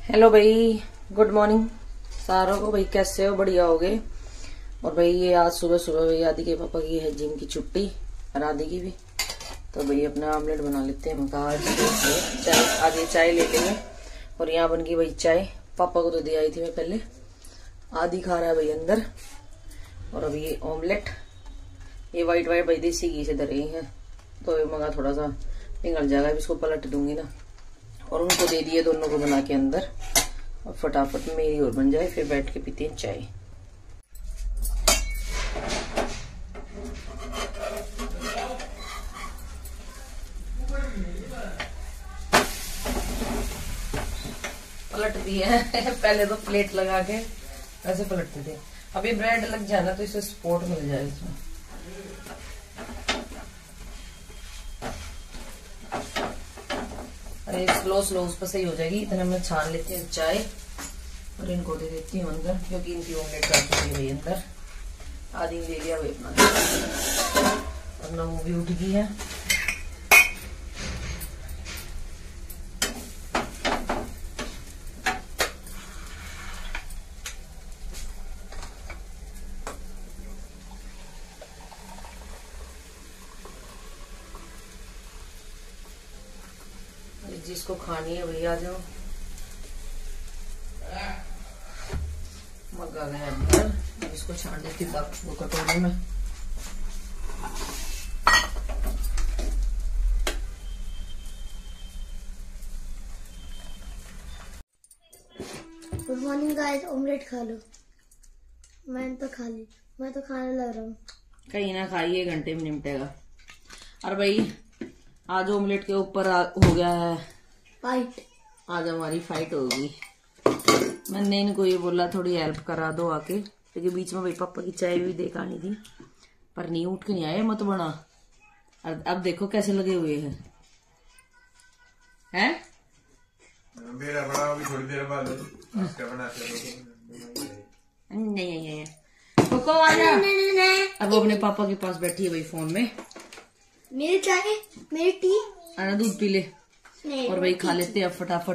Hello भाई, good morning सारों को। भाई कैसे हो? बढ़िया हो गए। और भाई ये आज सुबह सुबह भाई आदि के पापा की है जिम की छुट्टी और आदि की भी, तो भाई अपना आमलेट बना लेते हैं। मैं आज ये चाय ले लेंगे। और यहाँ बन गई भाई चाय, पापा को तो दे आई थी मैं पहले। आदि खा रहा है भाई अंदर। और अभी ये ऑमलेट, ये व्हाइट भाई देसी घी से धरी है, तो ये मगा थोड़ा सा पिघल जाएगा, इसको पलट दूंगी ना। और उनको दे दिए दोनों को बना के अंदर, और फटाफट मेरी और बन जाए, फिर बैठ के पीते हैं चाय। पलट दिए पहले तो प्लेट लगा के ऐसे पलटते थे, अभी ब्रेड लग जाए ना तो इसे सपोर्ट मिल जाए इसमें। अरे स्लो उस पर सही हो जाएगी। इतना मैं छान लेती हूँ चाय और इनको दे देती हूँ अंदर, क्योंकि इनकी ऑमलेट कर चुकी है भाई अंदर। आदि ले लिया भाई अपना, और ना वो भी उठ गई है। जिसको खानी है भैया आ जाओ। मग्गा गया अंदर, इसको छान देती वो कटोरी में। गुड मॉर्निंग गाइस, ऑमलेट खा लो। मैंने तो खा ली, मैं तो खाने लग रहा हूँ। कहीं ना खाइए, घंटे में निपटेगा। और भाई आज ऑमलेट के ऊपर हो गया है फाइट। आज हमारी फाइट होगी। मैंने इनको ये बोला थोड़ी हेल्प करा दो आके, क्योंकि बीच में भाई पापा की चाय भी देख आनी थी, पर नहीं उठ के नहीं आए। मत बना। अब देखो कैसे लगे हुए हैं मेरा बड़ा अभी थोड़ी देर बाद नहीं कोको आ जा। अब वो अपने पापा के पास बैठी है भाई फोन में। मेरी चाय, मेरी टी, आना दूध पी ले। और भाई खा लेते हैं अब फटाफट।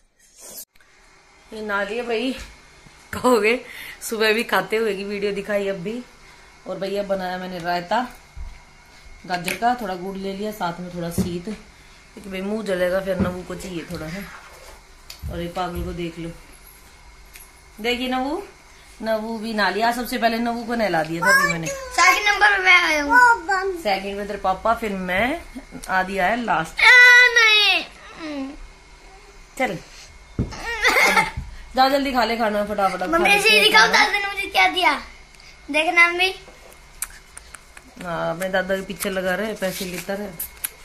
ये नाली है भाई, कहोगे सुबह भी खाते हुए की वीडियो दिखाई अब भी। और भैया बनाया मैंने रायता गाजर का, थोड़ा गुड़ ले लिया, साथ में थोड़ा सीत, क्योंकि भाई मुंह जलेगा फिर। नवू को चाहिए थोड़ा है। और ये पागल को देख लो, देखिए नवू भी ना लिया। सबसे पहले नवू को नहला दिया था मैंने। सेकंड नंबर पे मैं आया हूँ। सेकंड में तेरे पापा, फिर मैं, आदि आया लास्ट। चल जाओ जल्दी खा ले खाना फटाफट। मम्मी से दिखाओ दादा ने मुझे क्या दिया, देखना मम्मी। हाँ, अपने दादा के पीछे लगा रहे, पैसे लेता रहे।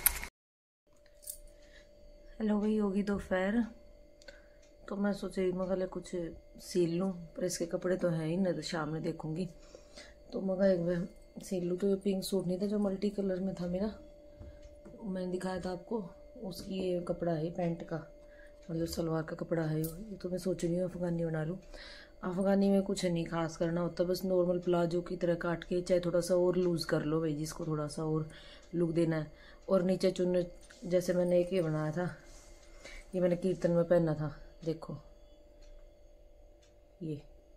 हेलो भाई, होगी दोपहर, तो मैं सोची मगर कुछ सील लूँ, पर इसके कपड़े तो हैं ही नहीं, तो शाम में देखूंगी। तो मगर एक बार सील लूँ। तो ये पिंक सूट नहीं था जो मल्टी कलर में था मेरा, मैंने दिखाया था आपको, उसकी ये कपड़ा है पैंट का, मतलब सलवार का कपड़ा है ये। तो मैं सोच रही हूँ अफगानी बना लूँ। अफगानी में कुछ नहीं खास करना होता, बस नॉर्मल प्लाजो की तरह काट के, चाहे थोड़ा सा और लूज़ कर लो भाई, जिसको थोड़ा सा और लुक देना है। और नीचे चुन्ने, जैसे मैंने एक ये बनाया था, ये मैंने कीर्तन में पहना था, देखो ये।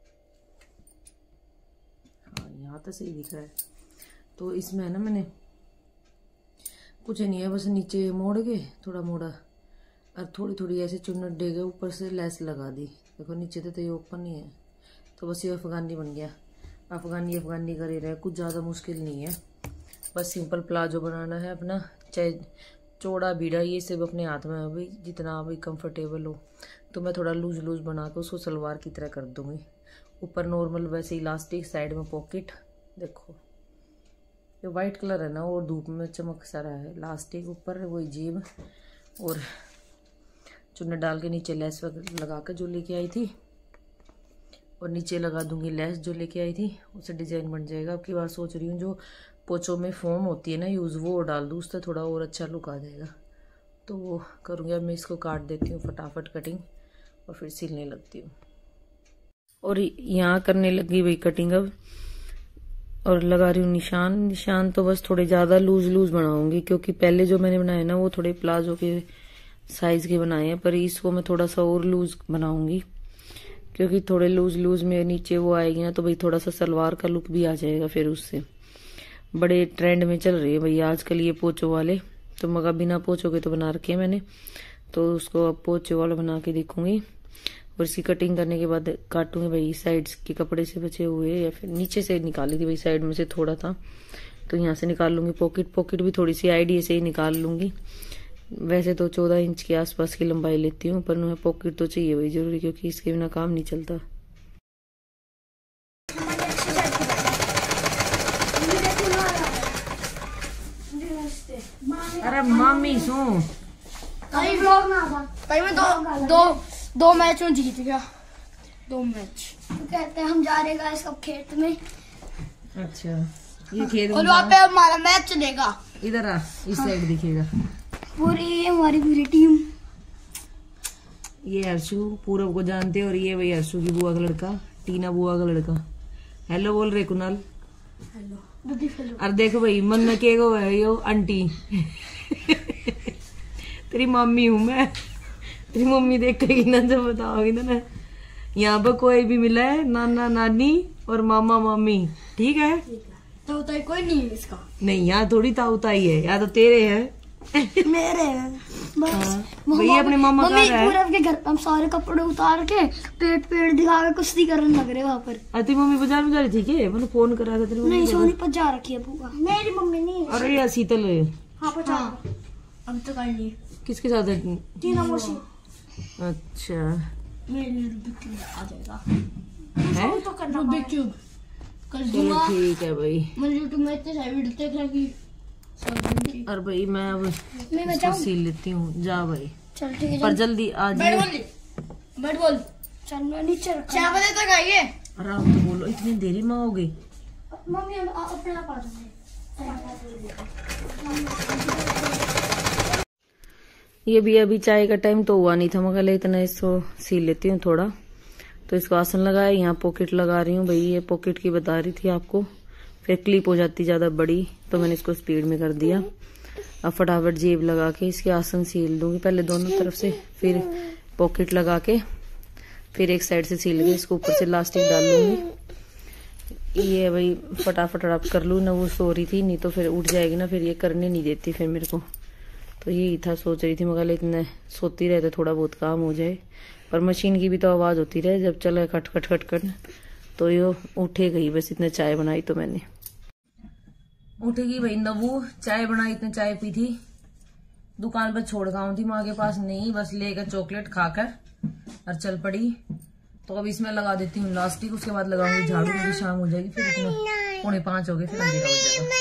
हाँ यहाँ तो सही दिख रहा है। तो इसमें है ना, मैंने कुछ नहीं है, बस नीचे मोड़ के थोड़ा मोड़ा, और थोड़ी थोड़ी ऐसे चुन्नट दे के ऊपर से लेस लगा दी। देखो नीचे तो ये ओपन नहीं है, तो बस ये अफगानी बन गया। अफगानी करे रहे, कुछ ज़्यादा मुश्किल नहीं है। बस सिंपल प्लाजो बनाना है अपना, चाहे चौड़ा बीड़ा, ये सब अपने हाथ में अभी जितना अभी कंफर्टेबल हो। तो मैं थोड़ा लूज बना के उसको सलवार की तरह कर दूंगी। ऊपर नॉर्मल वैसे इलास्टिक, साइड में पॉकेट। देखो ये वाइट कलर है ना, और धूप में चमक सा रहा है। इलास्टिक ऊपर, वही जेब, और चुन्नट डाल के नीचे लेस लगा के जो लेके आई थी, और नीचे लगा दूंगी लेस जो लेके आई थी, उससे डिजाइन बन जाएगा। अब की बार सोच रही हूँ जो पोचों में फोम होती है ना यूज़, वो डाल दूँ, उससे थोड़ा और अच्छा लुक आ जाएगा। तो वो करूँगी। अब मैं इसको काट देती हूँ फटाफट कटिंग, और फिर सिलने लगती हूँ। और यहाँ करने लगी भाई कटिंग अब, और लगा रही हूँ निशान तो बस थोड़े ज़्यादा लूज बनाऊंगी, क्योंकि पहले जो मैंने बनाया ना वो थोड़े प्लाजो के साइज के बनाए हैं, पर इसको मैं थोड़ा सा और लूज बनाऊंगी, क्योंकि थोड़े लूज लूज में नीचे वो आएगी ना, तो भाई थोड़ा सा सलवार का लुक भी आ जाएगा। फिर उससे बड़े ट्रेंड में चल रही है भैया आजकल ये पोचो वाले, तो मगर बिना पोचो के तो बना रखे हैं मैंने, तो उसको अब पोचो वाला बना के देखूंगी। और इसकी कटिंग करने के बाद काटूंगी भाई साइड्स के कपड़े से बचे हुए, या फिर नीचे से निकाली थी भाई, साइड में से थोड़ा था तो यहाँ से निकाल लूंगी। पॉकेट भी थोड़ी सी आइडिया से ही निकाल लूंगी। वैसे तो 14 इंच के आसपास की लंबाई लेती हूँ, पर मैं पॉकेट तो चाहिए भाई जरूरी, क्योंकि इसके बिना काम नहीं चलता। अरे मम्मी सो कहीं व्लॉग ना था, कहीं में दो मैच में जीत गया, 2 मैच। तो कहते हैं हम जा रहे गाइस अब खेत में। अच्छा ये खेत और वहाँ पे हमारा मैच चलेगा। इधर आ, इस साइड दिखेगा हमारी पूरी टीम। ये हर्षु पूरब को जानते हैं, और ये भाई हर्षु की बुआ का लड़का, टीना बुआ का लड़का। हेलो बोल रहे कुणाल। हेलो। और देखो भाई मन में के गो है यो आंटी तेरी मम्मी हूँ मैं, तेरी मम्मी देखेगी ना जब बताओगी ना। यहाँ पर कोई भी मिला है, नाना नानी और मामा मामी, ठीक है? तो कोई नहीं है इसका। नहीं यहाँ थोड़ी ताऊताई है, यहाँ तो तेरे है मेरे हैं भैया। अपने मामा का है पूरब के घर पे हम सारे कपड़े उतार के पेट दिखा के कुश्ती करने लग रहे वहाँ पर। तेरी मम्मी बाजार में जा रही थी क्या? मैंने फोन करा था तेरी मम्मी। नहीं सोनीपत जा रखी है बुआ। मेरी मम्मी नहीं है। अरे यार शीतल है। हाँ पचा अब तो कर ली। किसके साथ है? टीना मौसी। अच्छा मेरे लिए रूबिक क्यूब आ जाएगा है तो करना रूबिक क्यूब कर चलो दूंगा। ठीक है भाई। मैं यूट्यूब में इतने सारे वीडियो देख रहा कि और भाई मैं अब इसको सील लेती हूँ। जा भाई चल ठीक है पर जल्दी आ जाइए। बैट बॉल चल मैं नीचे रखा 4 बजे तक आइए। आराम तो बोलो, इतनी देरी में हो गई। मम्मी अपने आप आ जाएंगे। ये भी अभी चाय का टाइम तो हुआ नहीं था, मगर इतना इसको सील लेती हूँ थोड़ा। तो इसको आसन लगाया, यहाँ पॉकेट लगा रही हूँ भाई। ये पॉकेट की बता रही थी आपको, फिर क्लिप हो जाती ज्यादा बड़ी, तो मैंने इसको स्पीड में कर दिया। अब फटाफट जेब लगा के इसके आसन सील दूंगी, पहले दोनों तरफ से, फिर पॉकेट लगा के, फिर एक साइड से सील के इसको ऊपर से इलास्टिक डाल लूंगी। ये भाई फटाफट रब कर लूँ ना, वो सो रही थी, नहीं तो फिर उठ जाएगी ना, फिर ये करने नहीं देती फिर मेरे को। तो यही था, सोच रही थी मगर इतना सोती रहे तो थोड़ा बहुत काम हो जाए, पर मशीन की भी तो आवाज होती रहे जब चले खट खट खट खट, तो ये उठे गई। बस इतने चाय बनाई तो मैंने, उठेगी भाई नवू। चाय बनाई, इतने चाय पी थी, दुकान पर छोड़ गाँव थी माँ के पास, नहीं बस लेकर चॉकलेट खाकर और चल पड़ी। तो अब इसमें लगा देती हूँ लास्टिक, उसके बाद लगाऊंगी झाड़ू, क्योंकि शाम हो जाएगी, फिर इतना 4:45 हो गए, फिर अंधेरा हो जाएगा।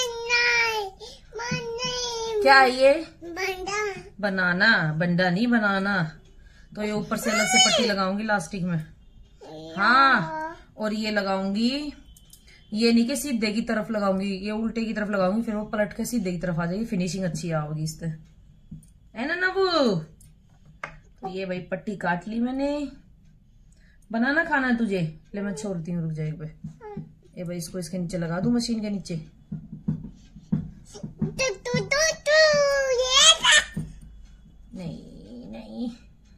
क्या है ये? बनाना, बंडा नहीं बनाना। तो ये ऊपर से अलग से पट्टी लगाऊंगी लास्टिक में। हाँ, और ये लगाऊंगी, ये नहीं कि सीधे की तरफ लगाऊंगी, ये उल्टे की तरफ लगाऊंगी, फिर वो पलट के सीधे की तरफ आ जाएगी, फिनिशिंग अच्छी आओगी इससे, है ना नबू? तो ये भाई पट्टी काट ली मैंने। बनाना खाना है तुझे? ले मैं छोड़ती हूँ, रुक जाए पे। ये भाई इसको इसके नीचे लगा दूं, मशीन के नीचे। नहीं नहीं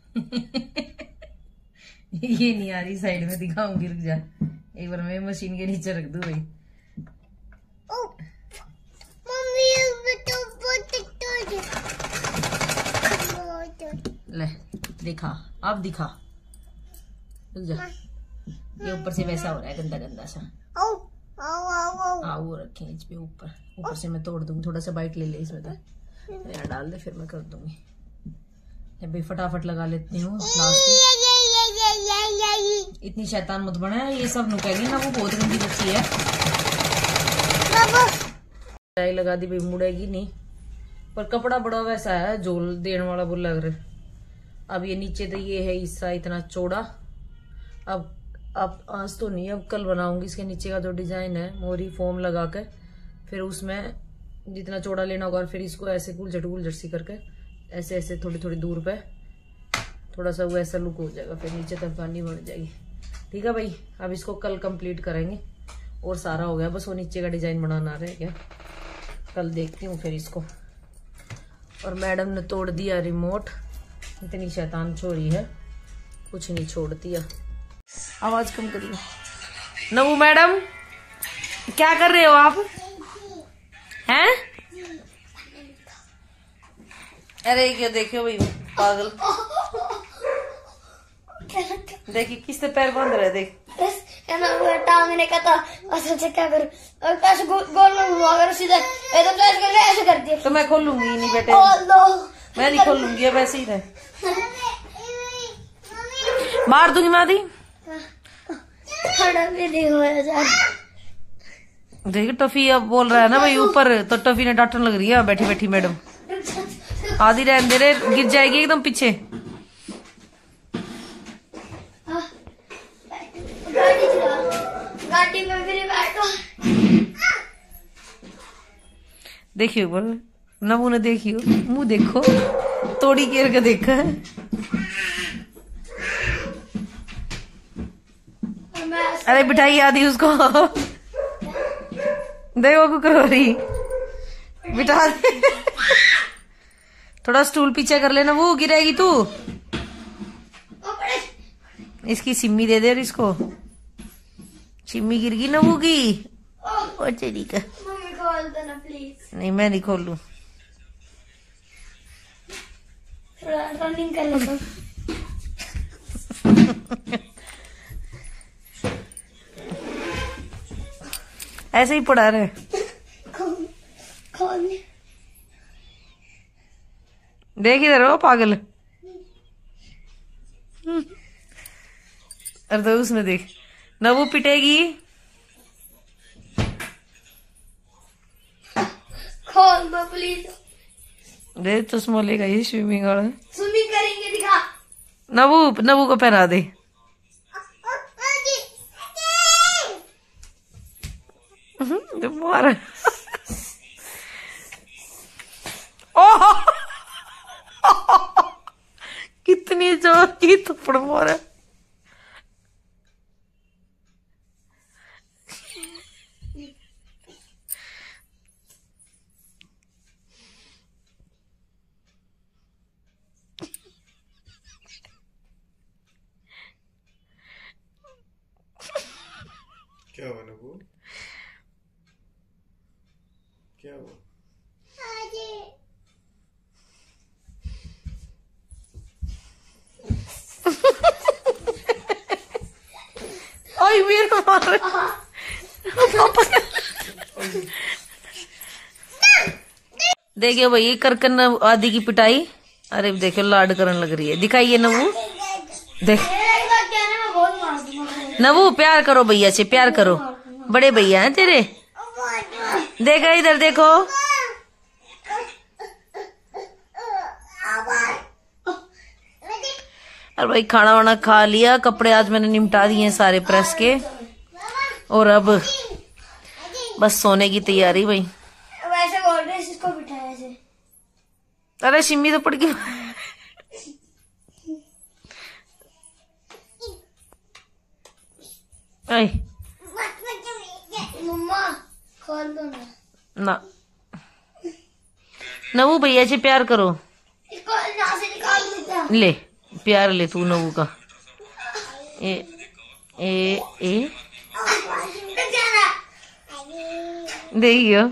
ये नहीं आ रही, साइड में दिखाऊंगी, रुक जा। एक बार मैं मशीन के नीचे रख दूं भाई। ले दिखा, अब दिखा, रुक जा। ये ऊपर से वैसा हो रहा है गंदा गंदा सा। वो रखे इस पे ऊपर से मैं तोड़ दूंगी, थोड़ा सा बाइट ले ले इसमें, तो यार डाल दे, फिर मैं कर दूंगी। भाई फटाफट लगा लेती हूँ इतनी शैतान मत बना, ये सब नुकेगी ना, वो बहुत गंदी बच्ची है। चाय लगा दी भाई, मुड़ेगी नहीं, पर कपड़ा बड़ा वैसा है झोल देने वाला, वो लग रहा। अब ये नीचे तो ये है हिस्सा इतना चौड़ा, अब आज तो नहीं, अब कल बनाऊंगी इसके नीचे का जो डिजाइन है, मोरी फोम लगा कर, फिर उसमें जितना चौड़ा लेना होगा, और फिर इसको ऐसे गुलझट सी करके ऐसे ऐसे थोड़ी थोड़ी दूर पे थोड़ा सा वो ऐसा लुक हो जाएगा, फिर नीचे तक पानी बन जाएगी। ठीक है भाई, अब इसको कल कंप्लीट करेंगे, और सारा हो गया, बस वो नीचे का डिजाइन बनाना रह गया, कल देखती हूँ फिर इसको। और मैडम ने तोड़ दिया रिमोट, इतनी शैतान छोरी है, कुछ नहीं छोड़ती है। आवाज कम करिए। नवू मैडम क्या कर रहे हो आप? हैं? अरे क्या देखियो भाई पागल, देखिए किससे पैर बांध रहे, देख टांगने का था। अच्छा क्या करूं, कैसे गोल में घुमा कर सीधे एकदम से ऐसे कर दिया। तो मैं खोल लूंगी नहीं बेटे, मैं नहीं खोल लूंगी, अब ऐसे ही रहे, मार दूंगी मादी। खड़ा भी नहीं होया जा। देख टफी अब बोल रहा है ना भाई ऊपर, तो टफी ने डांटने लग रही है बैठी बैठी। मैडम आधी रहने दे रे, गिर जाएगी एकदम पीछे। गाड़ी में भी बैठो। देखियो बोल नमू ने, देखियो मुंह देखो, तोड़ी केर के देखा है। अरे बिठाई आदि उसको, देखो कुकरोरी बिठा दे। थोड़ा स्टूल पीछे कर लेना, वो गिरेगी तू। इसकी सिम्मी दे दे और इसको, सिम्मी गिर गई ना वो की। ठीक है, मम्मी खोल देना प्लीज। नहीं मैं नहीं खोल लूं, रनिंग कर लेता। ऐसे ही पड़ा रहे। खोल देख इधर हो पागल। अरे तो उसमें देख ना, वो पिटेगी। खोल दो प्लीज। देख चश्मा लेगा ये स्विमिंग वाला। स्विमिंग करेंगे, दिखा। नवू को पहना दे। मार। ओह कितनी जोर की थप्पड़ मारा। क्या हुआ नबू, क्या हुआ? ओए मेरे को मार। देखियो भाई करकन आदि की पिटाई। अरे देखियो लाड करने लग रही है, दिखाइए नवू। देख नवू प्यार करो भैया से, प्यार करो, बड़े भैया हैं तेरे। देखा इधर देखो। अरे भाई खाना वाना खा लिया, कपड़े आज मैंने निपटा दिए सारे प्रेस के, और अब बस सोने की तैयारी भाई। वैसे बोल रहे इसको बिठाया ऐसे। अरे शिम्मी तो पड़ गई। मम्मा खोल दो ना। नवू भैया से प्यार करो, इसको यहाँ से निकाल देता। ले प्यार ले तू नवू का। ए ए ए देखियो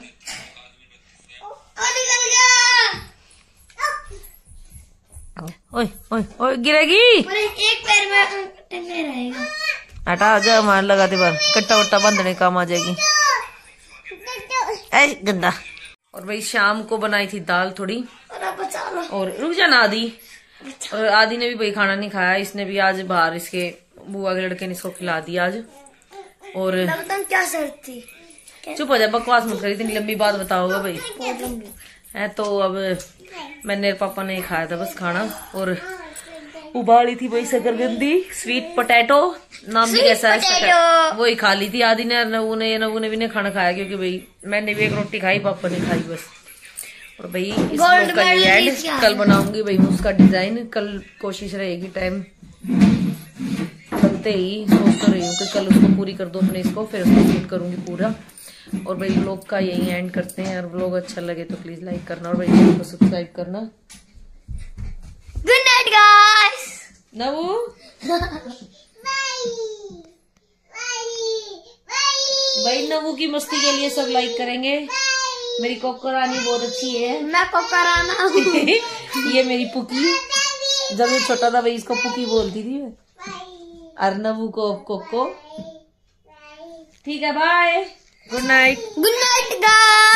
ओए ओए ओए गिरेगी। एक पैर में टंगे रहेगा। हटा जा, मार लगाते बार कट्टा वट्टा बांधने काम आ जाएगी। ऐ गंदा। और भाई शाम को बनाई थी दाल थोड़ी, और रुक जा ना आदि। और आदि ने भी भाई खाना नहीं खाया, इसने भी आज बाहर इसके बुआ के लड़के ने इसको खिला दिया आज। और क्या शर्त थी? चुप हो जा, बकवास मत करी, इतनी लंबी बात बताओगे भाई है। तो अब मैंने पापा ने खाया था बस खाना, और उबाली थी भाई शकरकंदी, स्वीट पोटैटो नाम भी कैसा है, वही खा ली थी आदि ने। नवू ने भी नहीं खाना खाया, क्योंकि भाई मैंने भी एक रोटी खाई, पापा ने खाई बस। और भाई इस ब्लॉग का ये एड कल बनाऊंगी भाई उसका डिजाइन। कल कोशिश रहेगी टाइम बनते ही, सोच तो रही हूँ कि कल उसको पूरी कर दो अपने इसको, फिर उसको शूट करूंगी पूरा। और भाई ब्लॉग का यही एंड करते हैं। और ब्लॉग अच्छा लगे तो प्लीज लाइक करना, और भाई चैनल को सब्सक्राइब करना। Good night guys. नवू भाई, नवू की मस्ती के लिए सब लाइक करेंगे। मेरी कोको रानी बहुत अच्छी है। मैं कोको राना हूँ। ये मेरी पुकी, जब मैं छोटा था भाई इसको पुकी बोलती थी मैं, और नवू को कोको। ठीक है, bye, good night. Good night guys.